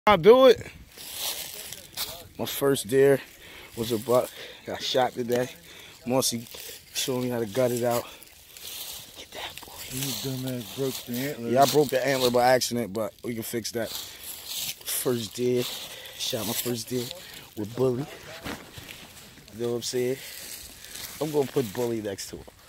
I do it. My first deer was a buck. Got shot today. Mossy showed me how to gut it out. Get that boy. You dumbass broke the antler. Yeah, I broke the antler by accident, but we can fix that. First deer. Shot my first deer with Bully. You know what I'm saying? I'm gonna put Bully next to him.